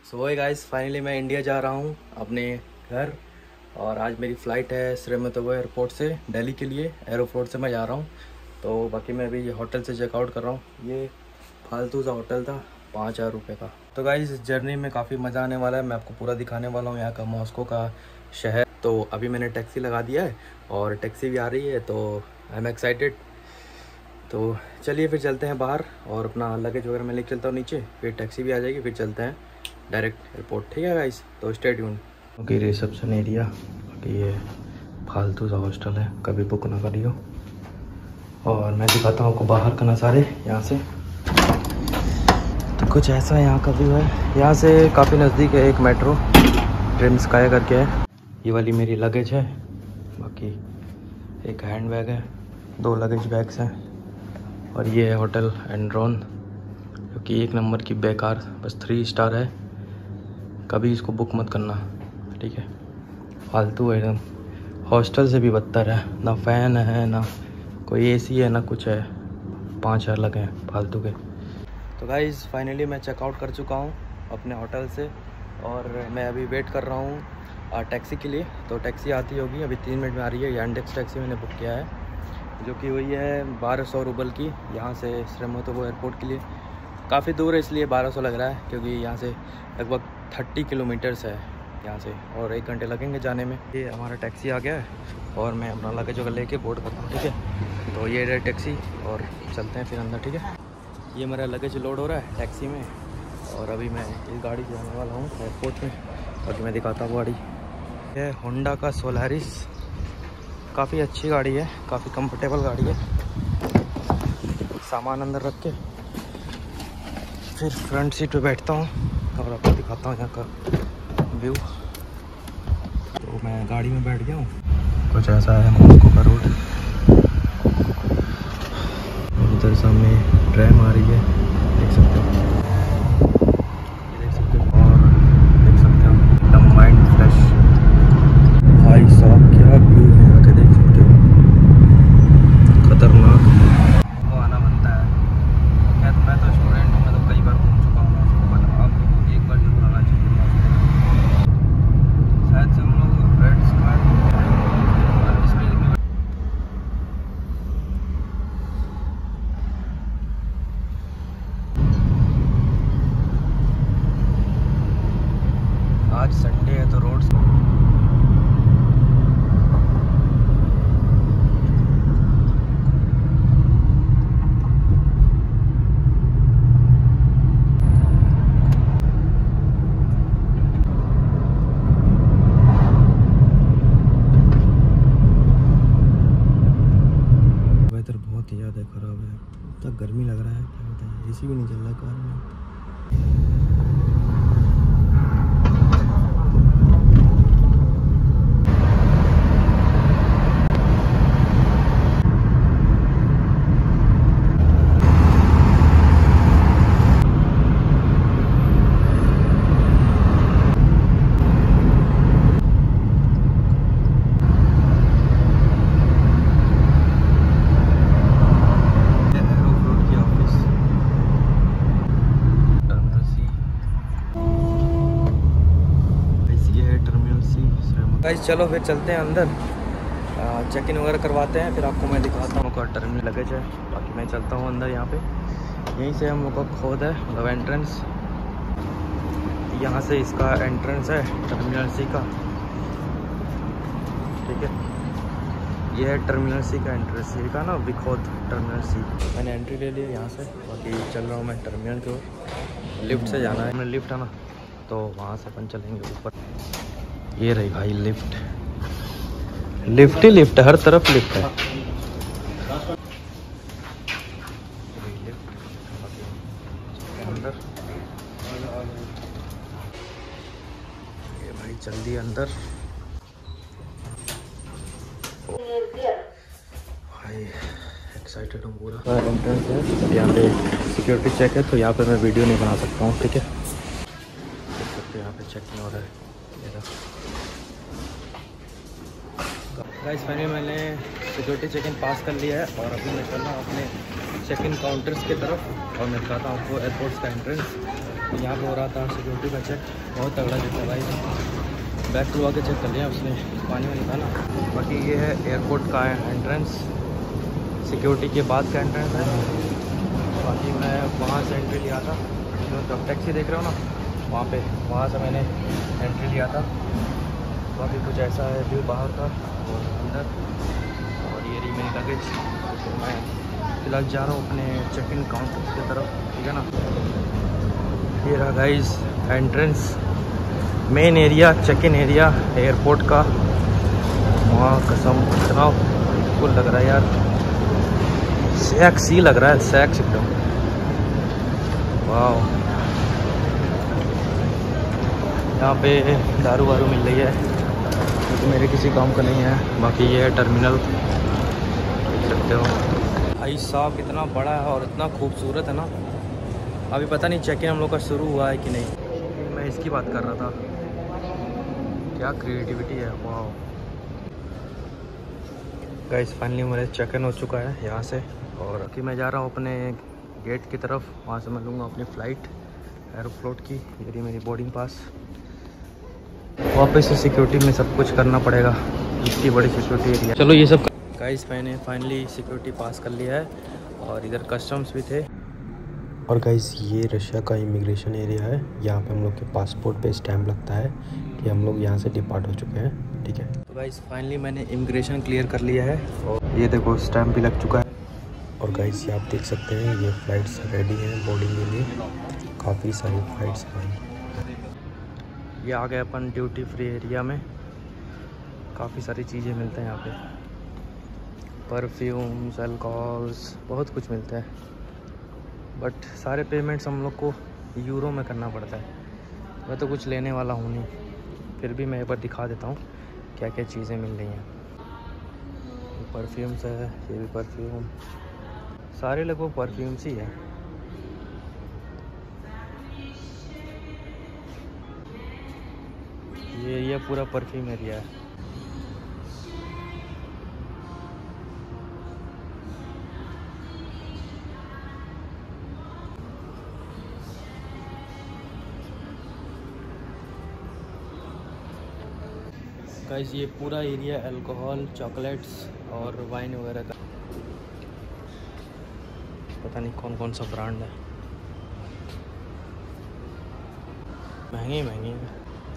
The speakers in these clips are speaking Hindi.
सो हे गाइस, फाइनली मैं इंडिया जा रहा हूँ अपने घर। और आज मेरी फ़्लाइट है श्रीमंतवा एयरपोर्ट से दिल्ली के लिए। एरोफ्लोट से मैं जा रहा हूँ। तो बाकी मैं अभी होटल से चेकआउट कर रहा हूँ। ये फालतू सा होटल था, 5,000 रुपये का। तो गाइस इस जर्नी में काफ़ी मज़ा आने वाला है। मैं आपको पूरा दिखाने वाला हूँ यहाँ का मॉस्को का शहर। तो अभी मैंने टैक्सी लगा दिया है और टैक्सी भी आ रही है, तो आई एम एक्साइटेड। तो चलिए फिर चलते हैं बाहर और अपना लगेज वगैरह मैं लेके चलता हूँ नीचे, फिर टैक्सी भी आ जाएगी, फिर चलते हैं डायरेक्ट एयरपोर्ट। ठीक है गाइस, तो stay tuned. Okay, reception area. ये फालतू सा हॉस्टल है, कभी बुक ना करियो। और मैं दिखाता हूँ आपको बाहर का नज़ारे यहाँ से। तो कुछ ऐसा यहाँ का व्यू है। यहाँ से काफ़ी नज़दीक है एक मेट्रो, ड्रीम स्काई करके है। ये वाली मेरी लगेज है, बाकी एक हैंड बैग है, 2 लगेज बैग्स हैं। और ये है होटल एंड्रोन, जो कि 1 नंबर की बेकार, बस 3 स्टार है। कभी इसको बुक मत करना, ठीक है। फालतू है एकदम, हॉस्टल से भी बदतर है। ना फ़ैन है, ना कोई एसी है, ना कुछ है। 5,000 लगे हैं फालतू के। तो गाइस फाइनली मैं चेकआउट कर चुका हूँ अपने होटल से और मैं अभी वेट कर रहा हूँ टैक्सी के लिए। तो टैक्सी आती होगी, अभी 3 मिनट में आ रही है। यांडेक्स टैक्सी मैंने बुक किया है, जो कि हुई है 1200 रूबल की, यहाँ से श्रीमंतवा एयरपोर्ट के लिए। काफ़ी दूर है इसलिए 1200 लग रहा है, क्योंकि यहाँ से लगभग 30 किलोमीटर्स है यहाँ से, और 1 घंटे लगेंगे जाने में। ये हमारा टैक्सी आ गया है और मैं अपना लगेज वगैरह लेके बोर्ड करता हूँ, ठीक है। तो ये रहे टैक्सी और चलते हैं फिर अंदर, ठीक है। ये मेरा लगेज लोड हो रहा है टैक्सी में और अभी मैं इस गाड़ी से जाने वाला हूँ एयरपोर्ट में। बाकी मैं दिखाता हूँ गाड़ी। ये होंडा का सोलारिस, काफ़ी अच्छी गाड़ी है, काफ़ी कंफर्टेबल गाड़ी है। सामान अंदर रख के फिर फ्रंट सीट पे बैठता हूँ और आपको दिखाता हूँ यहाँ का व्यू। तो मैं गाड़ी में बैठ गया हूँ। कुछ ऐसा है मॉस्को का रोड। उधर सामने ट्रैम आ रही है, देख सकते हो। ये देख सकते हो और देख सकते हो एकदम माइंड फ्रेश। भाई साहब क्या व्यू है यहाँ के, देख सकते हो। खतरनाक वो आना बनता है। खैर मैं तो स्टूडेंट हूँ, मैं तो कई बार घूम चुका हूँ मॉस्को, बट आप लोगों को एक बार जरूर आना चाहिए मॉस्को। शायद से हम लोग रेड स्क्वायर इसमें आज संडे है तो रोड्स वेदर बहुत ही ज़्यादा ख़राब है। इतना गर्मी लग रहा है, क्या बताइए। एसी भी नहीं चल रहा कार में। गाइस चलो फिर चलते हैं अंदर, चेक इन वगैरह करवाते हैं, फिर आपको मैं दिखाता हूँ। का टर्मिनल लगेज है, बाकी मैं चलता हूँ अंदर। यहाँ पे यहीं से हम लोग का खोद है, मतलब एंट्रेंस। यहाँ से इसका एंट्रेंस है टर्मिनल सी का, ठीक है। ये है टर्मिनल सी का एंट्रेंस, सी का ना विखोद टर्मिनल सी। मैंने एंट्री ले ली यहाँ से, बाकी चल रहा हूँ मैं टर्मिनल की ओर। लिफ्ट से जाना है, मैंने लिफ्ट है ना, तो वहाँ से अपन चलेंगे ऊपर। ये रही भाई लिफ्ट, लिफ्ट ही लिफ्ट है, हर तरफ लिफ्ट है। अंदर ये भाई जल्दी अंदर। भाई एक्साइटेड हूँ पूरा। एंट्रेंस है, यहाँ पे सिक्योरिटी चेक है, तो यहाँ पे मैं वीडियो नहीं बना सकता हूँ, ठीक है। देख सकते हो यहाँ पे चेकिंग हो रहा है। गाइस फाइनली मैंने सिक्योरिटी चेक इन पास कर लिया है और अभी मैं चल रहा हूँ अपने चेक इन काउंटर्स की तरफ और मैं दिखाता हूँ आपको एयरपोर्ट्स का एंट्रेंस। यहाँ पे हो रहा था सिक्योरिटी का चेक, बहुत तगड़ा चेक है भाई। बैग खुलवा के चेक कर लिया उसने, पानी में था ना। बाकी ये है एयरपोर्ट का एंट्रेंस, सिक्योरिटी के बाद का एंट्रेंस है। बाकी मैं वहाँ से एंट्री लिया था, जो टैक्सी देख रहे हो ना वहाँ से मैंने एंट्री लिया था। बाकी कुछ ऐसा है व्यू बाहर का और अंदर, और ये रही मेरी लगेज। तो मैं फिलहाल जा रहा हूँ अपने चेक इन काउंटर की तरफ, ठीक है ना। ये रहा guys entrance, main area, check in area airport का। वहाँ कसम इतना कुल लग रहा है यार, सेक्सी लग रहा है, सेक्स एकदम। वाह, यहाँ पे दारू वारू मिल रही है, तो मेरे किसी काम का नहीं है। बाकी ये है टर्मिनल, देख सकते हो भाई साहब, कितना बड़ा है और इतना खूबसूरत है ना। अभी पता नहीं चेक इन हम लोग का शुरू हुआ है कि नहीं, मैं इसकी बात कर रहा था। क्या क्रिएटिविटी है, वाह गाइस। फाइनली मेरा चेक इन हो चुका है यहाँ से, और अभी मैं जा रहा हूँ अपने गेट की तरफ। वहाँ से मैं लूँगा अपनी फ़्लाइट एरोफ्लोट की। ये मेरी बोर्डिंग पास। वापस से सिक्योरिटी में सब कुछ करना पड़ेगा, इतनी बड़ी सिक्योरिटी एरिया। चलो ये सब गाइस, मैंने फाइनली सिक्योरिटी पास कर लिया है, और इधर कस्टम्स भी थे। और गाइस ये रशिया का इमिग्रेशन एरिया है। यहाँ पे हम लोग के पासपोर्ट पे स्टैम्प लगता है कि हम लोग यहाँ से डिपार्ट हो चुके हैं, ठीक है। तो गाइस फाइनली मैंने इमिग्रेशन क्लियर कर लिया है, और ये देखो स्टैम्प भी लग चुका है। और गाइस ये आप देख सकते हैं, ये फ़्लाइट्स रेडी हैं बोर्डिंग के लिए। काफ़ी सारी फ़्लाइट्स हैं। ये आ गए अपन ड्यूटी फ्री एरिया में। काफ़ी सारी चीज़ें मिलते हैं यहाँ पे, परफ्यूम्स, अल्कोहल्स, बहुत कुछ मिलता है। बट सारे पेमेंट्स हम लोग को यूरो में करना पड़ता है। मैं तो कुछ लेने वाला हूँ नहीं, फिर भी मैं एक बार दिखा देता हूँ क्या क्या चीज़ें मिल रही हैं। परफ्यूम्स है, ये भी परफ्यूम, सारे लगभग परफ्यूम्स ही है। ये एरिया पूरा परफ्यूम एरिया है। गाइस ये पूरा एरिया अल्कोहल, चॉकलेट्स और वाइन वगैरह का, पता नहीं कौन कौन सा ब्रांड है, महंगे महंगे हैं।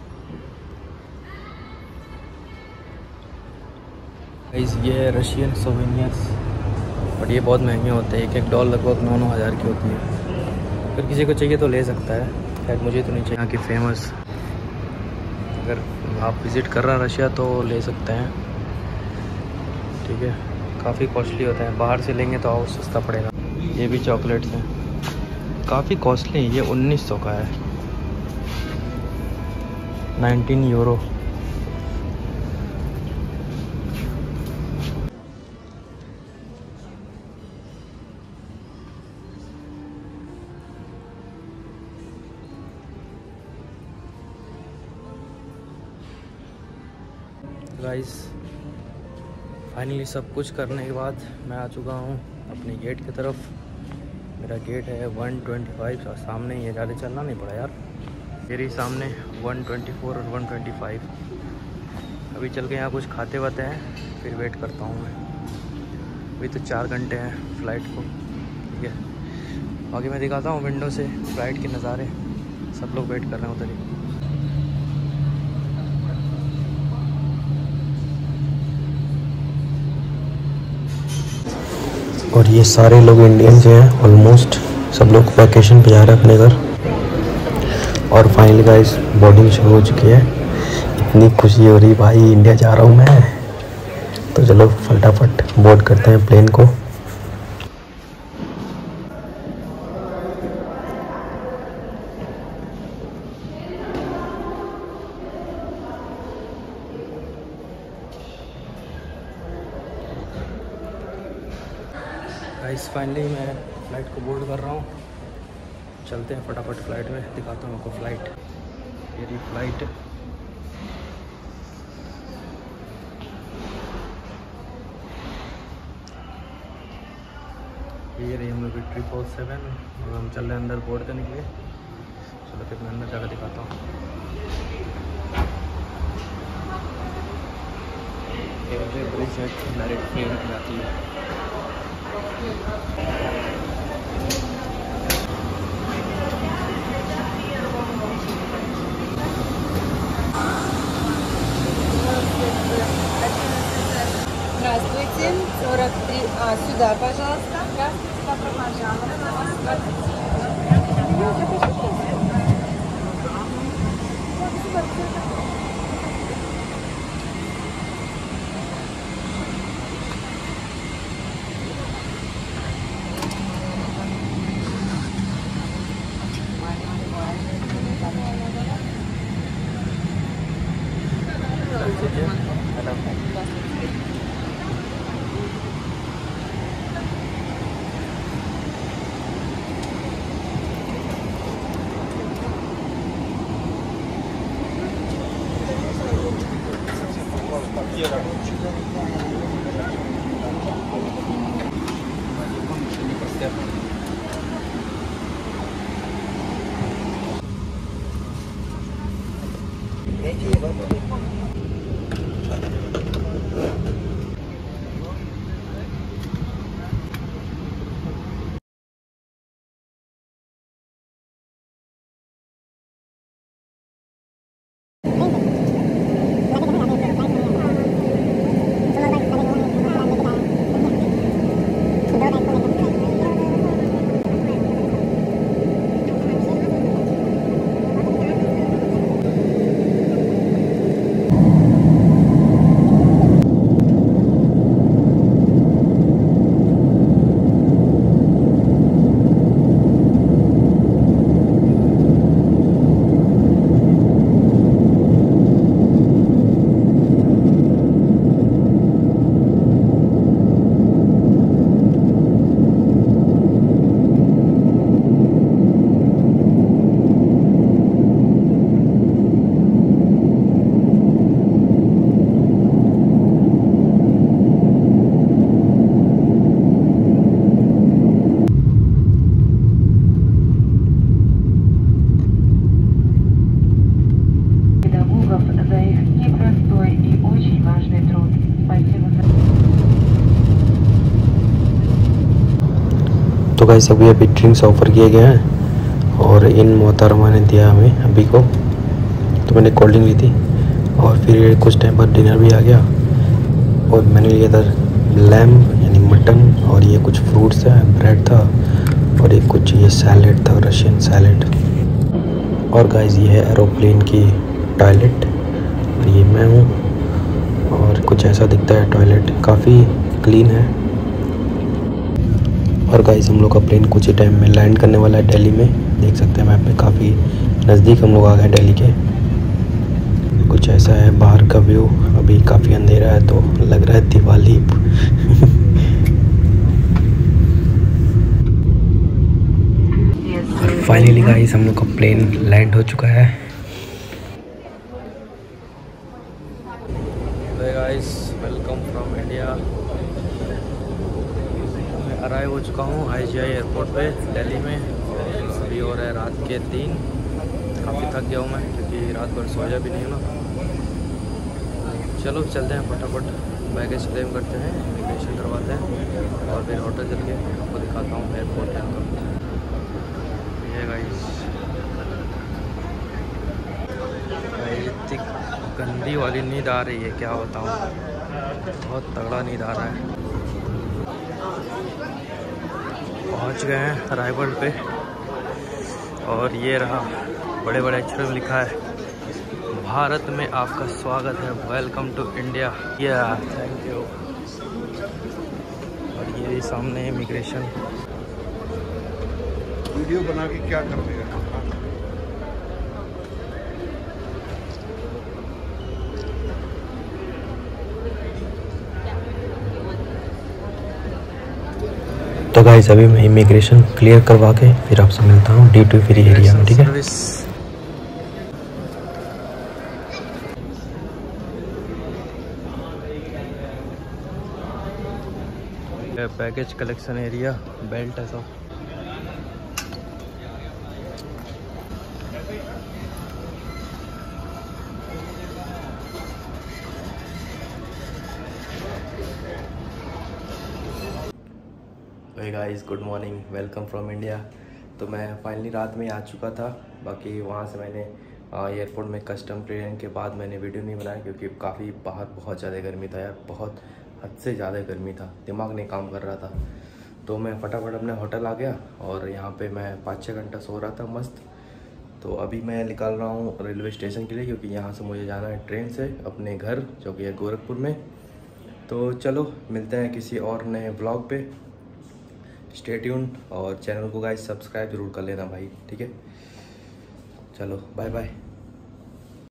गाइस ये है रशियन सोवेनियर्स, बट ये बहुत महंगे होते हैं। एक डॉल लगभग 9-9 हज़ार की होती है। अगर किसी को चाहिए तो ले सकता है, खैर मुझे तो नहीं चाहिए। यहाँ की फेमस, अगर आप विज़िट कर रहे हैं रशिया तो ले सकते हैं, ठीक है। काफ़ी कॉस्टली होता है, बाहर से लेंगे तो और सस्ता पड़ेगा। ये भी चॉकलेट्स हैं, काफ़ी कॉस्टली है। ये 1900 का है, 19 यूरो। गाइस फाइनली सब कुछ करने के बाद मैं आ चुका हूँ अपने गेट की तरफ। मेरा गेट है 125, और सामने ये ज़्यादा चलना नहीं पड़ा यार, मेरे सामने 124 और 125। अभी चल के यहाँ कुछ खाते वाते हैं, फिर वेट करता हूँ मैं। अभी तो 4 घंटे हैं फ़्लाइट को, ठीक है। बाकी मैं दिखाता हूँ विंडो से फ़्लाइट के नज़ारे। सब लोग वेट कर रहे हैं उधर ही। और ये सारे लोग इंडियंस हैं, ऑलमोस्ट सब लोग वैकेशन पे जा रहे हैं अपने घर। और फाइनली गाइस बोर्डिंग शुरू हो चुकी है। इतनी खुशी हो रही भाई, इंडिया जा रहा हूँ मैं। तो चलो फटाफट बोर्ड करते हैं प्लेन को। गाइस फाइनली मैं फ़्लाइट को बोर्ड कर रहा हूँ। चलते हैं फटाफट फ़्लाइट में, दिखाता हूँ आपको फ़्लाइट। ये रही फ़्लाइट, ये रही हम लोग की 777, और हम चल रहे हैं अंदर बोर्ड करने के लिए। फिर मैं अंदर जाकर दिखाता हूँ। ये ब्रिज है, डायरेक्ट ट्रेन जाती है। Здравствуйте, 43. Сюда, пожалуйста. Здравствуйте, добро пожаловать. तो गाइस अभी ड्रिंक्स ऑफ़र किए गए हैं और इन मोहतरमा ने दिया हमें अभी को, तो मैंने कोल्ड ड्रिंक ली थी और फिर कुछ टाइम बाद डिनर भी आ गया और मैंने लिया था लैम्ब यानी मटन और ये कुछ फ्रूट्स है, ब्रेड था और एक कुछ ये सैलेड था, रशियन सैलेड। और गाइस ये है एरोप्लेन की टॉयलेट और ये मैं हूँ और कुछ ऐसा दिखता है टॉयलेट, काफ़ी क्लीन है। और गाइस हम लोग का प्लेन कुछ ही टाइम में लैंड करने वाला है दिल्ली में, देख सकते हैं मैप में काफ़ी नज़दीक हम लोग आ गए दिल्ली के। कुछ ऐसा है बाहर का व्यू, अभी काफ़ी अंधेरा है तो लग रहा है दिवाली। फाइनली गाइस हम लोग का प्लेन लैंड हो चुका है। Guys welcome from India. मैं अराइव हो चुका हूँ IGI एयरपोर्ट पे दिल्ली में और अभी हो रहा है रात के 3। काफ़ी थक गया हूँ मैं क्योंकि रात भर सोया भी नहीं ना। चलो चलते हैं फटाफट, बैगेज क्लेम करते हैं, इमिग्रेशन करवाते हैं और फिर होटल चल के आपको दिखाता हूँ एयरपोर्ट का। ये गाइस इतनी गंदी वाली नींद आ रही है, क्या बताऊँ, बहुत तगड़ा नींद आ रहा है। पहुंच गए हैं अराइवल पे और ये रहा बड़े बड़े अक्षरों में लिखा है भारत में आपका स्वागत है, वेलकम टू इंडिया। या थैंक यू। और ये सामने इमिग्रेशन। वीडियो बना के क्या कर देगा। तो गाइस अभी मैं इमिग्रेशन क्लियर करवा के फिर आपसे मिलता हूँ ड्यूटी फ्री एरिया में, ठीक है। बैगेज कलेक्शन एरिया, बेल्ट है सब। Hey guys, good morning, welcome from India. तो मैं फाइनली रात में आ चुका था। बाकी वहाँ से मैंने एयरपोर्ट में कस्टम ट्रेन के बाद मैंने वीडियो नहीं बनाया क्योंकि काफ़ी बाहर बहुत ज़्यादा गर्मी था यार, बहुत हद से ज़्यादा गर्मी था, दिमाग नहीं काम कर रहा था। तो मैं फटाफट अपने होटल आ गया और यहाँ पे मैं 5-6 घंटा सो रहा था मस्त। तो अभी मैं निकल रहा हूँ रेलवे स्टेशन के लिए क्योंकि यहाँ से मुझे जाना है ट्रेन से अपने घर जो कि है गोरखपुर में। तो चलो मिलते हैं किसी और नए ब्लॉग पे। स्टे ट्यून्ड और चैनल को गाइस सब्सक्राइब जरूर कर लेना भाई, ठीक है। चलो बाय बाय।